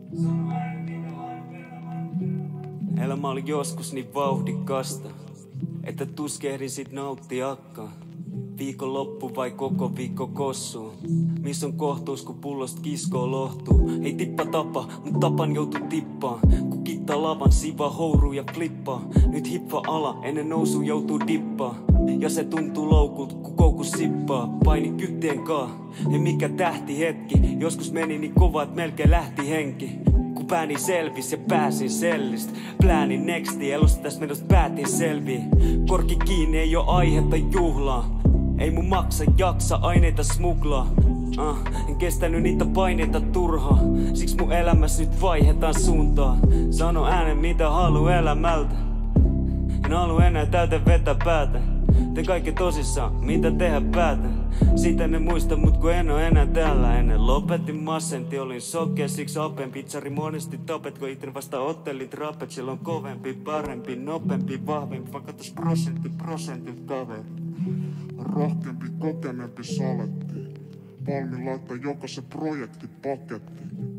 Elämä oli joskus niin vauhdikasta, että tuskehdin sit nauttiakkaan. Viikonloppu vai koko viikko kossuu? Miss on kohtuus, kun pullosta kiskoo lohtuu? Ei tippa tapa, mut tapan joutu tippaan. Kun kittaa lavan, siva houruu ja flippaa. Nyt hippa ala, ennen nousu joutuu dippaa. Ja se tuntuu loukult, kun koukus sippaa. Paini kyttien kaa, ei mikä tähti hetki. Joskus meni niin kova, et melkein lähti henki. Kun pääni selvis ja pääsin sellistä. Pläänin nexti, elosta tästä menosta päätin selviä. Korki kiinni, ei oo aihetta juhlaa. Ei mun maksa jaksa aineita smuglaa. En kestänyt niitä paineita turhaa. Siksi mun elämäs nyt vaihdetaan suuntaa. Sano äänen mitä haluu elämältä. En halu enää täytä vetä päätä. Teen kaikki tosissaan, mitä tehdä päätän. Sitä ne muista mut kun en oo enää täällä. Ennen lopetin masenti, olin sokea siksi apen. Pizzari monesti tapet, kun iten vasta ottelit rapet. Siellä on kovempi, parempi, nopempi, vahvempi. Vaikka tos prosentit kaveri. Rohkeampi, kokeneempi saletti. Valmiin laittaa jokaisen projekti pakettiin.